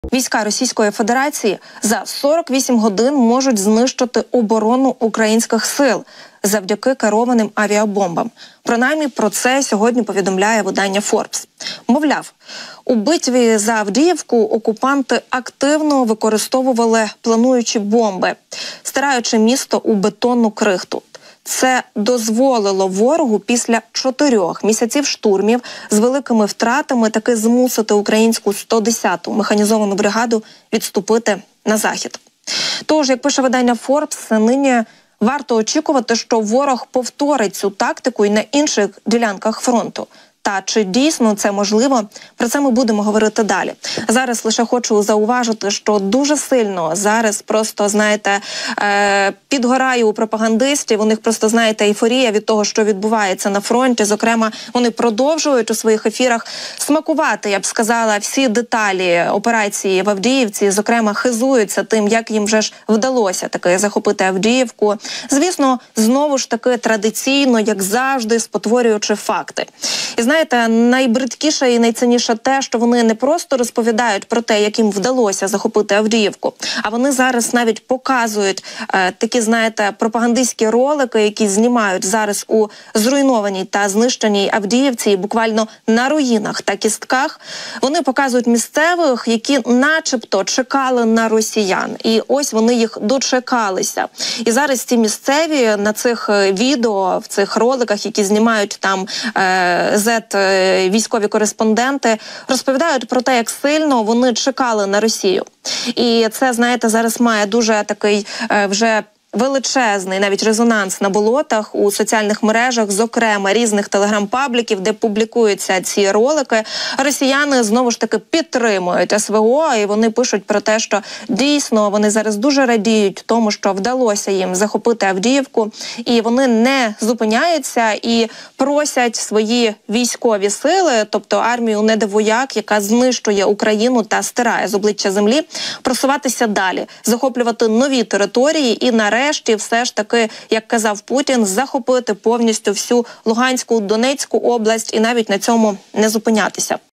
Війська Російської Федерації за 48 годин можуть знищити оборону українських сил завдяки керованим авіабомбам. Принаймні про це сьогодні повідомляє видання Forbes. Мовляв, у битві за Авдіївку окупанти активно використовували плануючі бомби, стираючи місто у бетонну крихту. Це дозволило ворогу після 4 місяців штурмів з великими втратами таки змусити українську 110-ту механізовану бригаду відступити на захід. Тож, як пише видання Forbes, нині варто очікувати, що ворог повторить цю тактику і на інших ділянках фронту. Та чи дійсно це можливо, про це ми будемо говорити далі. Зараз лише хочу зауважити, що дуже сильно зараз просто, знаєте, підгорає у пропагандистів, у них просто, знаєте, ейфорія від того, що відбувається на фронті. Зокрема, вони продовжують у своїх ефірах смакувати, я б сказала, всі деталі операції в Авдіївці, зокрема, хизуються тим, як їм вже ж вдалося таки захопити Авдіївку. Звісно, знову ж таки традиційно, як завжди, спотворюючи факти. І знаєте, найбридкіше і найцінніше те, що вони не просто розповідають про те, як їм вдалося захопити Авдіївку, а вони зараз навіть показують такі, знаєте, пропагандистські ролики, які знімають зараз у зруйнованій та знищеній Авдіївці, буквально на руїнах та кістках. Вони показують місцевих, які начебто чекали на росіян. І ось вони їх дочекалися. І зараз ці місцеві на цих відео, в цих роликах, які знімають там військові кореспонденти, розповідають про те, як сильно вони чекали на Росію. І це, знаєте, зараз має дуже такий вже величезний навіть резонанс на болотах, у соціальних мережах, зокрема різних телеграм-пабліків, де публікуються ці ролики. Росіяни знову ж таки підтримують СВО, і вони пишуть про те, що дійсно вони зараз дуже радіють тому, що вдалося їм захопити Авдіївку, і вони не зупиняються і просять свої військові сили, тобто армію недовояк, яка знищує Україну та стирає з обличчя землі, просуватися далі, захоплювати нові території і нарешті все ж таки, як казав Путін, захопити повністю всю Луганську, Донецьку область і навіть на цьому не зупинятися.